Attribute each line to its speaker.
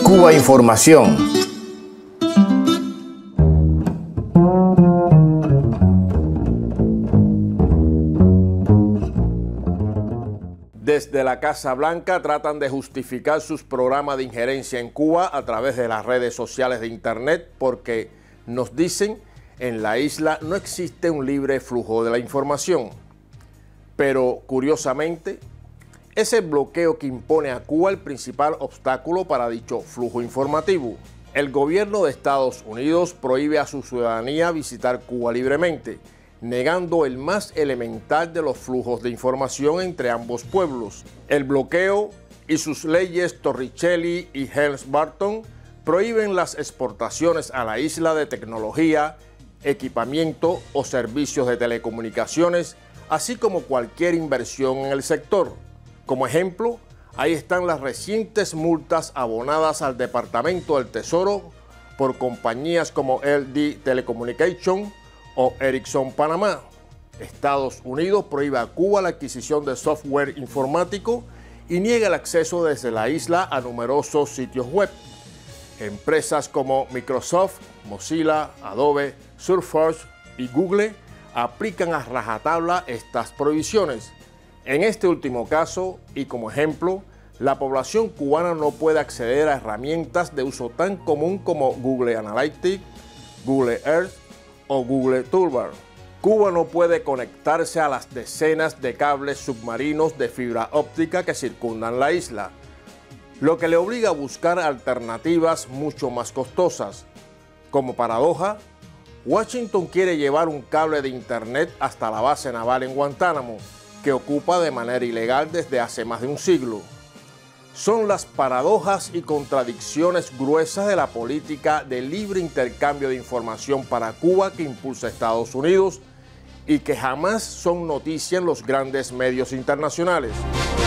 Speaker 1: Cuba Información. Desde la Casa Blanca tratan de justificar sus programas de injerencia en Cuba a través de las redes sociales de Internet porque nos dicen en la isla no existe un libre flujo de la información. Pero curiosamente, es el bloqueo que impone a Cuba el principal obstáculo para dicho flujo informativo. El gobierno de Estados Unidos prohíbe a su ciudadanía visitar Cuba libremente, negando el más elemental de los flujos de información entre ambos pueblos. El bloqueo y sus leyes Torricelli y Helms-Burton prohíben las exportaciones a la isla de tecnología, equipamiento o servicios de telecomunicaciones, así como cualquier inversión en el sector. Como ejemplo, ahí están las recientes multas abonadas al Departamento del Tesoro por compañías como LD Telecommunications o Ericsson Panamá. Estados Unidos prohíbe a Cuba la adquisición de software informático y niega el acceso desde la isla a numerosos sitios web. Empresas como Microsoft, Mozilla, Adobe, Surface y Google aplican a rajatabla estas prohibiciones. En este último caso, y como ejemplo, la población cubana no puede acceder a herramientas de uso tan común como Google Analytics, Google Earth o Google Toolbar. Cuba no puede conectarse a las decenas de cables submarinos de fibra óptica que circundan la isla, lo que le obliga a buscar alternativas mucho más costosas. Como paradoja, Washington quiere llevar un cable de internet hasta la base naval en Guantánamo, que ocupa de manera ilegal desde hace más de un siglo. Son las paradojas y contradicciones gruesas de la política de libre intercambio de información para Cuba que impulsa Estados Unidos y que jamás son noticia en los grandes medios internacionales.